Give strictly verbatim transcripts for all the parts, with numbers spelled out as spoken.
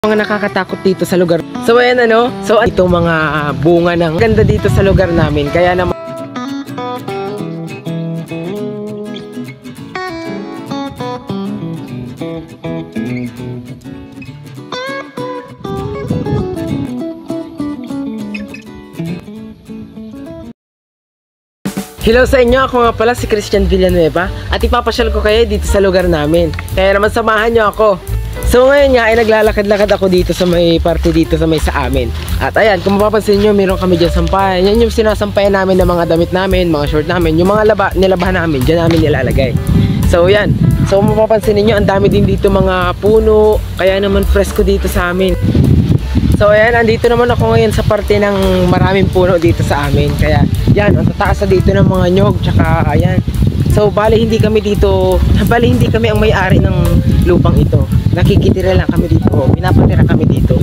Mga nakakatakot dito sa lugar. So ayan ano, so itong mga uh, bunga ng ganda dito sa lugar namin. Kaya naman hello sa inyo, ako nga pala si Christian Villanueva at ipapasyal ko kayo dito sa lugar namin. Kaya naman samahan nyo ako. So ngayon nga ay naglalakad-lakad ako dito sa may parte dito sa may sa amin. At ayan, kung mapapansin nyo, meron kami dyan sampayan. Yan yung sinasampayan namin ng mga damit namin, mga short namin. Yung mga laba, nilabahan namin, dyan namin nilalagay. So yan, so kung mapapansin ninyo, ang dami din dito mga puno. Kaya naman presko dito sa amin. So ayan, andito naman ako ngayon sa parte ng maraming puno dito sa amin. Kaya yan, ang tataas na dito ng mga nyog. Tsaka ayan, so bali hindi kami dito, bali hindi kami ang may-ari ng lupang ito. Nakikitira lang kami dito, pinapatira kami dito.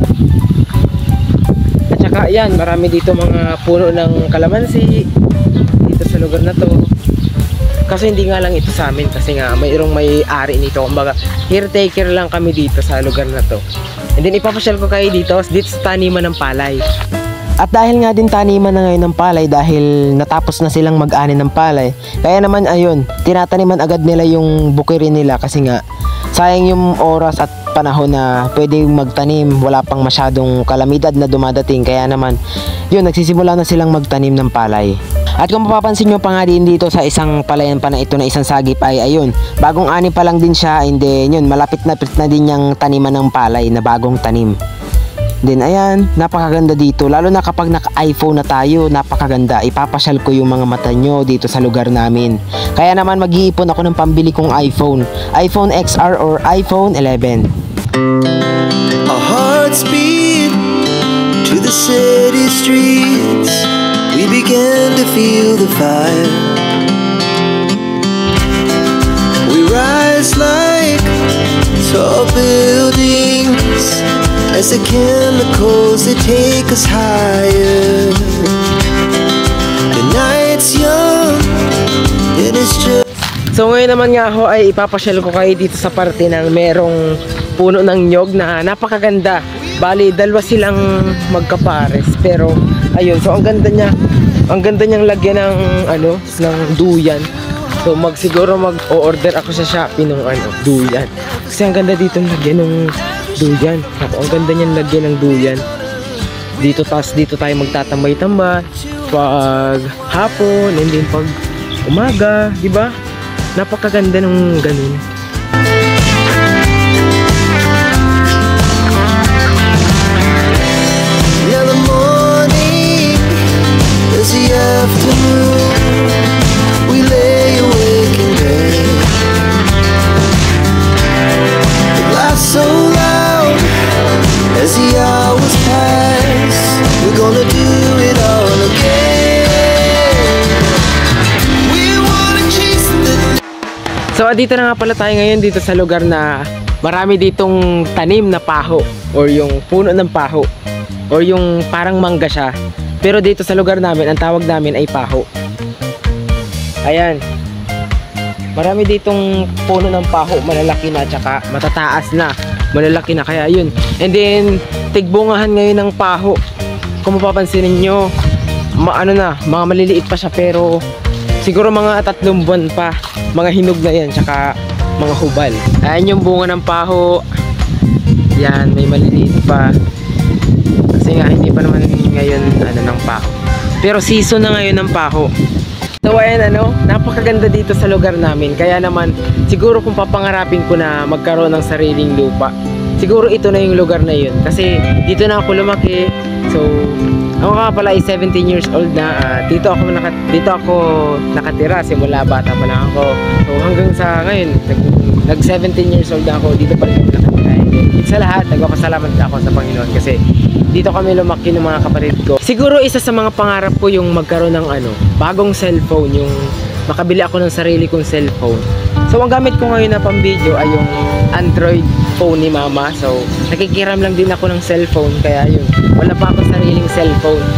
At saka yan, marami dito mga puno ng kalamansi dito sa lugar na to. Kasi hindi nga lang ito sa amin, kasi nga mayroong may-ari nito. Kumbaga, caretaker lang kami dito sa lugar na to. And then ipapasyal ko kayo dito, dito sa taniman ng palay. At dahil nga din taniman na ngayon ng palay, dahil natapos na silang mag-ani ng palay, kaya naman ayun, tinataniman agad nila yung bukirin nila kasi nga sayang yung oras at panahon na pwede magtanim, wala pang masyadong kalamidad na dumadating. Kaya naman yun, nagsisimula na silang magtanim ng palay. At kung mapapansin nyo pa nga din dito sa isang palayan pa na ito na isang sagip ay ayun, bagong ani pa lang din siya, and then yun, malapit na na din yung taniman ng palay na bagong tanim. Then ayan, napakaganda dito, lalo na kapag naka-iPhone na tayo, napakaganda. Ipapasyal ko yung mga mata nyo dito sa lugar namin. Kaya naman mag-iipon ako ng pambili kong iPhone, iPhone X R or iPhone eleven. Our hearts beat to the city streets. We began to feel the fire. We rise like tall buildings as the chemicals that take us higher. The night's young, it is just. So ngayon naman nga ako ay ipapasyal ko kayo dito sa parte ng merong puno ng nyog na napakaganda. Bali, dalawa silang magkapares, pero ayun, so ang ganda niya. Ang ganda niyang lagyan ng ano, ng duyan. So mag siguro mag-o-order ako sa Shopee ng ano, duyan. Kasi ang ganda dito lagyan ng duyan. Naku, ang ganda niyang lagyan ng duyan. Dito, tas dito tayo magtatambay-tambay pag hapon, and then pag umaga, di ba? Napakaganda ng ganun. Now the morning is the afternoon. We lay awake in bed. It laughs so loud as the hours pass. We're gonna do it all again. We wanna chase the. So dito na nga pala tayo ngayon dito sa lugar na marami ditong tanim na paho, or yung puno ng paho, or yung parang mangga siya. Pero dito sa lugar namin, ang tawag namin ay paho. Ayan, marami ditong puno ng paho, malalaki na, tsaka matataas na, malalaki na, kaya yun. And then tigbungahan ngayon ng paho. Kung mapapansin ninyo, ma ano na, mga maliliit pa siya, pero siguro mga tatlong buwan pa, mga hinog na yan, tsaka mga hubal. Ayan yung bunga ng paho. Yan, may maliliit pa. Kasi nga hindi pa naman ngayon ano ng paho. Pero season na ngayon ng paho. So ayan ano, napakaganda dito sa lugar namin. Kaya naman siguro kung papangarapin ko na magkaroon ng sariling lupa, siguro ito na yung lugar na yun. Kasi dito na ako lumaki. So ako nga pala ay seventeen years old na. uh, dito ako naka, dito ako nakatira simula bata pa lang ako. So hanggang sa ngayon nag, nag seventeen years old na ako, dito pa rin ako nakatira. And sa lahat, nagpapasalamat ako sa Panginoon kasi dito kami lumaki ng mga kapatid ko. Siguro isa sa mga pangarap ko yung magkaroon ng ano, bagong cellphone, yung makabili ako ng sarili kong cellphone. So ang gamit ko ngayon na pang video ay yung Android phone ni mama. So nakikiram lang din ako ng cellphone, kaya yun, wala pa akong sariling cellphone. So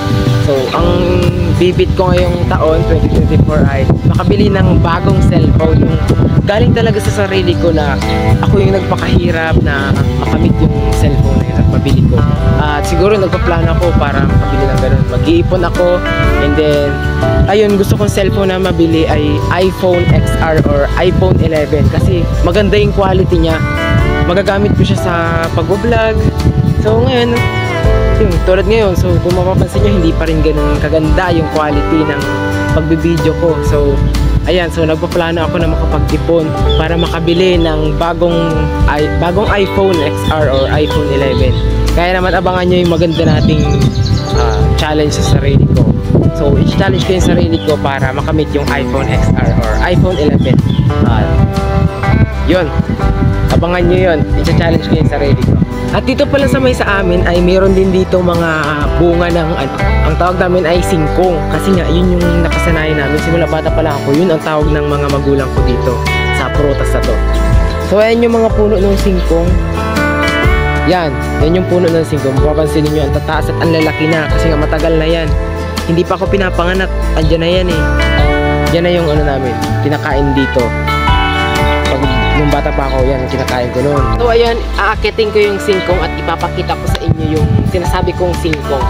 So, ang bibit ko ngayong taon, twenty twenty-four, ay makabili ng bagong cellphone. Yung galing talaga sa sarili ko na ako yung nagpakahirap na makamit yung cellphone na yun at mabili ko. At siguro nagpaplano ako para makabili ng ganun. Mag-iipon ako, and then, ayun, gusto kong cellphone na mabili ay iPhone X R or iPhone eleven kasi maganda yung quality niya. Magagamit ko siya sa pag-vlog. So, ngayon, yung tulad ngayon, so kung mapapansin nyo, hindi pa rin ganun kaganda yung quality ng pagbibideo ko. So ayan, so nagpaplano ako na makapag-ipon para makabili ng bagong i bagong iPhone X R or iPhone eleven. Kaya naman abangan nyo yung maganda nating uh, challenge sa sarili ko. So i-challenge ko yung sarili ko para makamit yung iPhone X R or iPhone eleven. uh, yun, abangan nyo yun, i-challenge ko yung sarili ko. At dito pala sa may sa amin ay mayroon din dito mga bunga ng ano, ang tawag namin ay singkong. Kasi nga yun yung nakasanayan namin. Simula bata pa lang ako, yun ang tawag ng mga magulang ko dito sa prutas na to. So ayan yung mga puno ng singkong. Yan, yan yung puno ng singkong. Mapapansin niyo ang tataas at ang lalaki na kasi nga matagal na yan. Hindi pa ako pinapanganak, andyan na yan eh. Yan na yung ano namin, kinakain dito. Pag yung bata pa ako, yan, kinakain ko noon. So ayan, aakitin ko yung singkong at ipapakita ko sa inyo yung sinasabi kong singkong.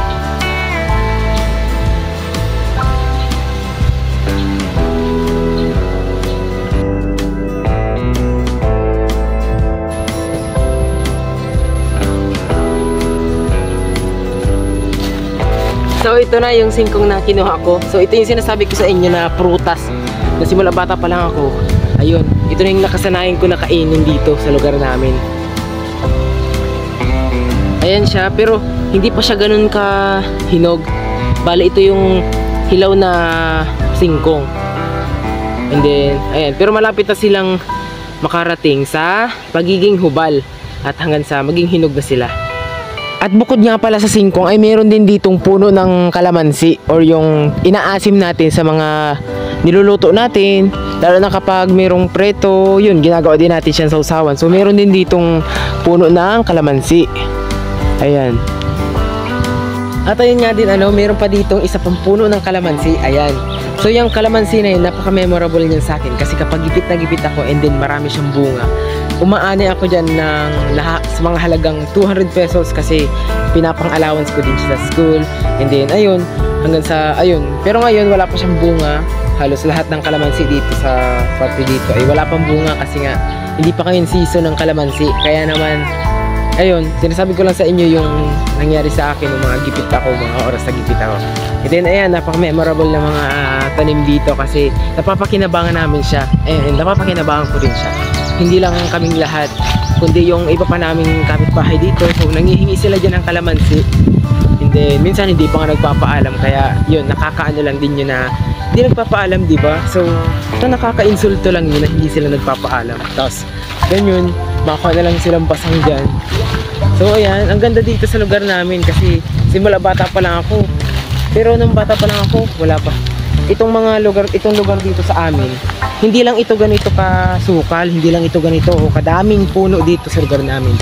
So ito na yung singkong na kinuha ko. So ito yung sinasabi ko sa inyo na prutas. Na simula bata pa lang ako. Ayun, ito na yung nakasanayan ko na kainin dito sa lugar namin. Ayan siya, pero hindi pa siya ganun ka hinog. Bale, ito yung hilaw na singkong. And then, ayan, pero malapit na silang makarating sa pagiging hubal at hanggang sa maging hinog na sila. At bukod nga pala sa singkong ay meron din ditong puno ng kalamansi or yung inaasim natin sa mga niluluto natin, lalo na kapag merong preto, yun, ginagawa din natin siya sa usawan. So meron din ditong puno ng kalamansi. Ayan. At ayun nga din, ano, meron pa ditong isa pang puno ng kalamansi. Ayan. So yung kalamansi na yun, napaka-memorable niyan sa akin kasi kapag gipit na gipit ako and then marami siyang bunga, umaani ako dyan ng lahat sa mga halagang two hundred pesos kasi pinapang-allowance ko din siya sa school. And then ayun, hanggang sa ayun. Pero ngayon wala pa siyang bunga. Halos lahat ng kalamansi dito sa parte dito ay wala pang bunga kasi nga hindi pa ngayon season ng kalamansi. Kaya naman, ayun, sinasabi ko lang sa inyo yung nangyari sa akin ng mga gipit ako, mga oras na gipit ako. And then ayan, napaka-memorable na mga uh, tanim dito kasi napapakinabangan namin siya. Ayun, napapakinabangan ko rin siya. Hindi lang kaming lahat, kundi yung iba pa naming kapitbahay dito. So nangihingi sila dyan ng kalamansi. And then minsan hindi pa nga nagpapaalam, kaya yun, nakakaano lang din yun na hindi nagpapaalam, di ba? So ito, nakaka-insulto lang yun na hindi sila nagpapaalam. Tapos ganyan, makakuha na lang silang basang dyan. So ayan, ang ganda dito sa lugar namin kasi simula bata pa lang ako. Pero nung bata pa lang ako, wala pa. Itong mga lugar, itong lugar dito sa amin, hindi lang ito ganito kasukal, hindi lang ito ganito o kadaming puno dito sa lugar namin.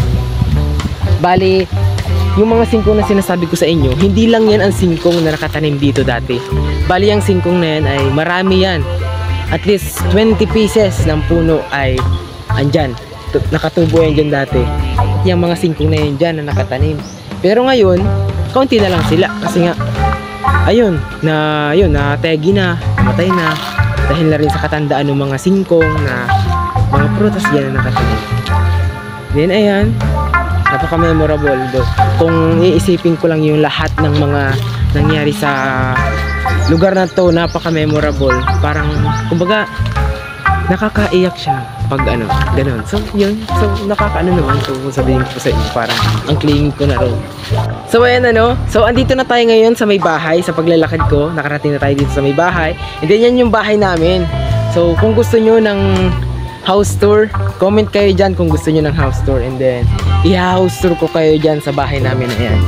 Bali, yung mga singkong na sinasabi ko sa inyo, hindi lang yan ang singkong na nakatanim dito dati. Bali, ang singkong na yan ay marami yan. At least twenty pieces ng puno ay andyan. Nakatubo yan dyan dati. Yung mga singkong na yan dyan na nakatanim. Pero ngayon, kaunti na lang sila kasi nga ayun, na yun, na tegi na, matay na dahil na rin sa katandaan ng mga singkong na mga prutas dyan na nakatanim. Then ayan, napaka-memorable do. Kung iisipin ko lang yung lahat ng mga nangyari sa lugar na to, napaka-memorable. Parang, kumbaga, nakakaiyak siya pag ano, ganun. So, yun. So, nakakaano naman. So, sabihin ko sa inyo, parang ang clingy ko na rin. So, ayan ano. So, andito na tayo ngayon sa may bahay. Sa paglalakad ko, nakarating na tayo dito sa may bahay. And then, yan yung bahay namin. So, kung gusto nyo ng house tour, comment kayo dyan kung gusto nyo ng house tour. And then, i-house tour ko kayo dyan sa bahay namin. Ayan.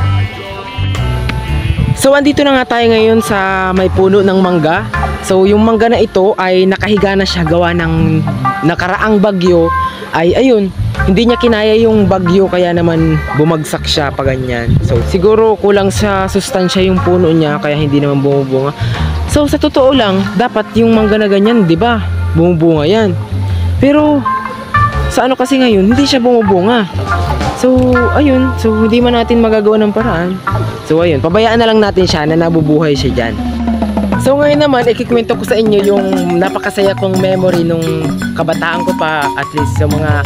So, andito na nga tayo ngayon sa may puno ng mangga. So, yung mangga na ito ay nakahiga na siya gawa ng nakaraang bagyo. Ay, ayun, hindi niya kinaya yung bagyo kaya naman bumagsak siya pa ganyan. So siguro kulang sa sustansya yung puno niya kaya hindi naman bumubunga. So sa totoo lang, dapat yung mangga na ganyan, 'di ba? Bumubunga 'yan. Pero sa ano kasi ngayon, hindi siya bumubunga. So ayun, so hindi man natin magagawa ng paraan. So ayun, pabayaan na lang natin siya na nabubuhay siya diyan. So ngayon naman, ikikwento ko sa inyo yung napakasaya kong memory nung kabataan ko pa, at least sa mga,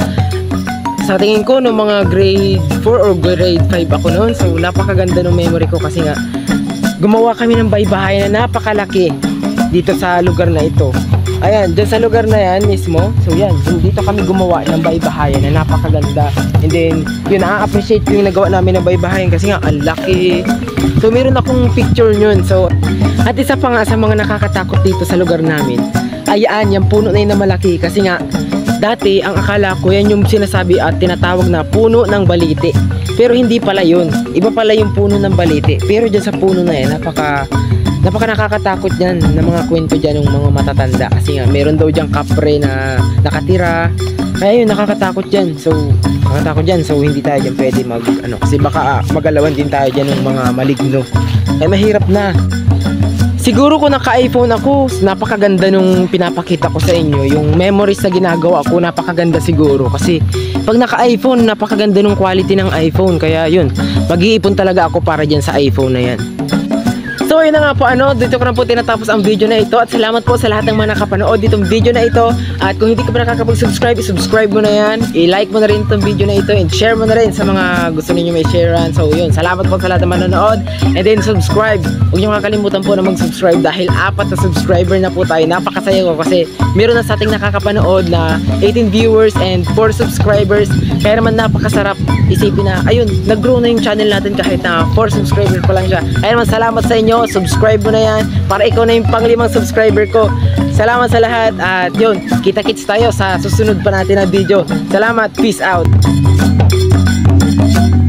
sa tingin ko, nung mga grade four or grade five ako noon. So napakaganda ng memory ko kasi nga, gumawa kami ng baybahay na napakalaki dito sa lugar na ito. Ayan, dyan sa lugar na yan mismo. So yan, dito kami gumawa ng baybahayan na napakaganda. And then, yun, na-appreciate ko yung nagawa namin ng baybahayan kasi nga, ang laki. So meron akong picture yun. So, at isa pa nga sa mga nakakatakot dito sa lugar namin, ayan, yung puno na yun na malaki. Kasi nga, dati, ang akala ko, yan yung sinasabi at tinatawag na puno ng balite. Pero hindi pala yun. Iba pala yung puno ng balite. Pero dyan sa puno na yan, napaka... Napaka nakakatakot yan ng mga kwento dyan ng mga matatanda kasi nga meron daw dyang kapre na nakatira. Kaya yun, nakakatakot dyan. So, nakakatakot dyan. So, hindi tayo dyan pwede mag, ano, kasi baka ah, magalawan din tayo dyan ng mga maligno. Eh, mahirap na. Siguro kung naka-iPhone ako, napakaganda nung pinapakita ko sa inyo. Yung memories na ginagawa ko, napakaganda siguro. Kasi, pag naka-iPhone, napakaganda nung quality ng iPhone. Kaya yun, mag-iipon talaga ako para dyan sa iPhone na yan. So yun na nga po, ano, dito ko na po tinatapos ang video na ito. At salamat po sa lahat ng mga nakapanood ditong video na ito. At kung hindi ka pa nakakapag-subscribe, i-subscribe mo na yan. I-like mo na rin itong video na ito. And share mo na rin sa mga gusto ninyo may sharean. So yun, salamat po sa lahat ng manonood. And then subscribe. Huwag nyo kakalimutan po na mag-subscribe dahil apat na subscriber na po tayo. Napakasaya ko kasi meron na sa ating nakakapanood na eighteen viewers and four subscribers. Kaya naman napakasarap isipin na, ayun, nag-grow na yung channel natin kahit na four subscribers pa lang siya. Kaya naman salamat sa inyo. Subscribe mo na yan para ikaw na yung panglimang subscriber ko. Salamat sa lahat at yun, kita-kits tayo sa susunod pa natin na video. Salamat, peace out.